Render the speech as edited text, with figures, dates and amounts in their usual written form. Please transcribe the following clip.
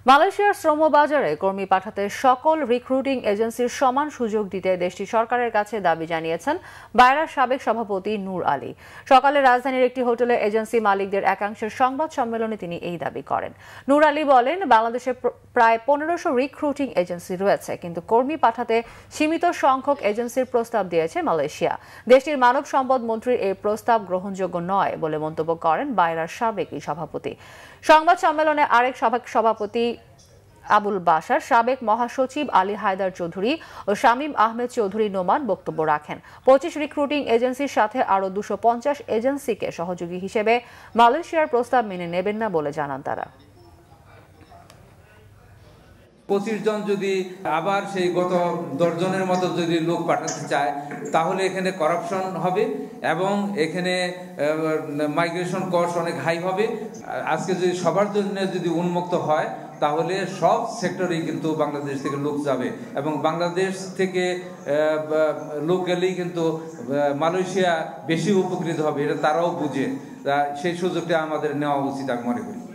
মালয়েশিয়ার শ্রম বাজারে কর্মী পাঠাতে সকল রিক্রুটিং এজেন্সির সমান সুযোগ দিতে দেশটির সরকারের কাছে দাবি জানিয়েছেন বায়রার সাবেক সভাপতি নূর আলী। সকালে রাজধানীর একটি হোটেলে এজেন্সি মালিকদের একাংশের সংবাদ সম্মেলনে তিনি এই দাবি করেন। নূর আলী বলেন, বাংলাদেশে প্রায় 1500 রিক্রুটিং এজেন্সি রয়েছে, কিন্তু কর্মী পাঠাতে সীমিত সংখ্যক এজেন্সির প্রস্তাব দিয়েছে মালয়েশিয়া। দেশটির মানব সম্পদ মন্ত্রীর এই প্রস্তাব গ্রহণযোগ্য নয় বলে মন্তব্য করেন বায়রার সাবেক এই সভাপতি। সংবাদ সম্মেলনে আরেক সভাপতি আবুল বাশার, সাবেক মহাসচিব আলী হায়দার চৌধুরী ও শামীম আহমেদ চৌধুরী নোমান বক্তব্য রাখেন। 25 রিক্রুটিং এজেন্সির সাথে আরও 250 এজেন্সিকে সহযোগী হিসেবে মালয়েশিয়ার প্রস্তাব মেনে নেবেন না বলে জানান তারা। 25 জন যদি আবার সেই গত 10 জনের মতো যদি লোক পাঠাতে চায়, তাহলে এখানে করাপশন হবে এবং এখানে মাইগ্রেশন কস্ট অনেক হাই হবে। আজকে যদি সবার জন্য যদি উন্মুক্ত হয়, তাহলে সব সেক্টরেই কিন্তু বাংলাদেশ থেকে লোক যাবে এবং বাংলাদেশ থেকে লোক গেলেই কিন্তু মালয়েশিয়া বেশি উপকৃত হবে, এটা তারাও বুঝে। সেই সুযোগটা আমাদের নেওয়া উচিত আমি মনে করি।